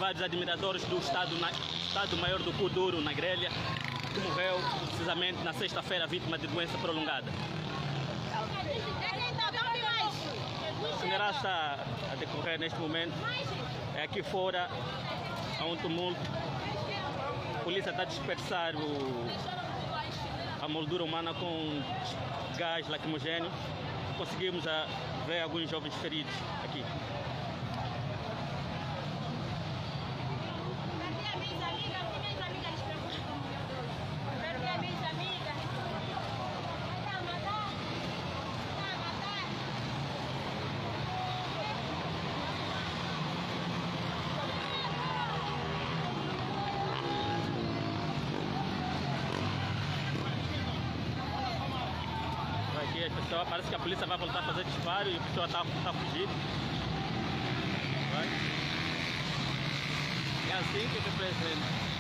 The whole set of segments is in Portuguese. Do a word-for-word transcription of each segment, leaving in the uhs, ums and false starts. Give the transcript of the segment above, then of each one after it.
vários admiradores do Estado-Maior Estado do Kuduro, na Grelha, que morreu precisamente na sexta-feira vítima de doença prolongada. O funeral está a decorrer neste momento. É aqui fora, há um tumulto. A polícia está a dispersar o, a moldura humana com gás lacrimogéneo. Conseguimos a ver alguns jovens feridos aqui. Aqui a pessoa, parece que a polícia vai voltar a fazer disparo e a pessoa está tá fugindo. Vai. É assim que se apresenta.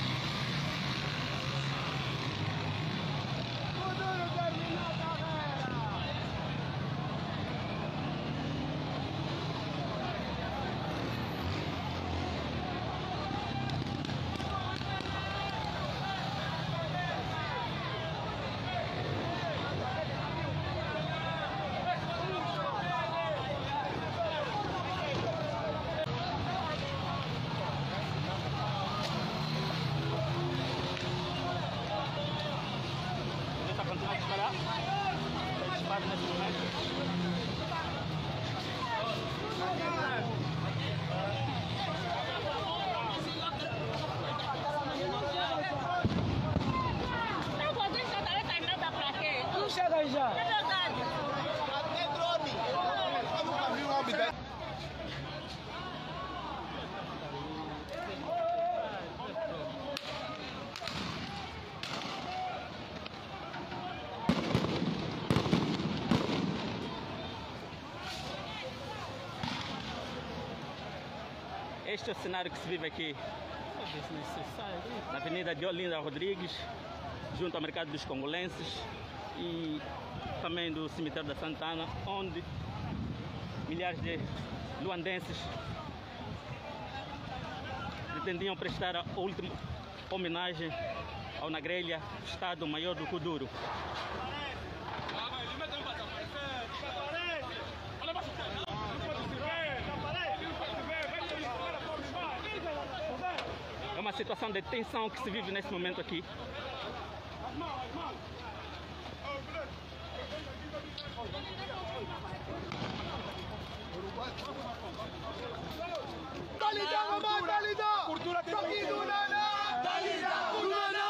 Continua a disparar. Tem disparo nesse momento. Não vou deixar tarefa nada pra quê? Não chega aí já. É verdade. Até drone. Eu nunca vi um homem desse. Este é o cenário que se vive aqui na Avenida de Olinda Rodrigues, junto ao Mercado dos Congolenses e também do Cemitério da Santana, onde milhares de luandenses pretendiam prestar a última homenagem ao na Grelha, Estado-Maior do Kuduro. É uma situação de tensão que se vive nesse momento aqui. Dalida, mamãe, Dalida! Cultura tem que durar, Dalida, Dalida,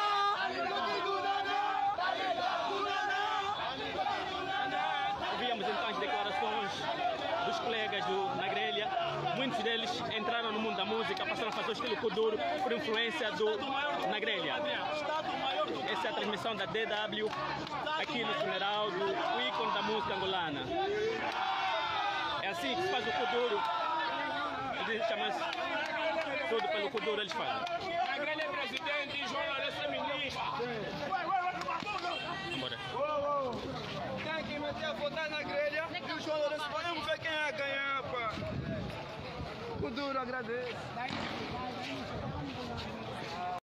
Ouvimos então as declarações dos colegas do na Grelha. Muitos deles entraram no mundo da música, passaram a fazer o estilo Kuduro por influência do na Grelha. Essa é a transmissão da D W aqui no funeral do ícone da música angolana. É assim que se faz o Kuduro. Eles chamam tudo pelo Kuduro, eles fazem. Na Grelha é presidente, João Lourenço é ministro. Vambora. Tem que meter a votar na Grelha e o João Lourenço. Vamos ver quem vai ganhar, pá. O Kuduro agradece.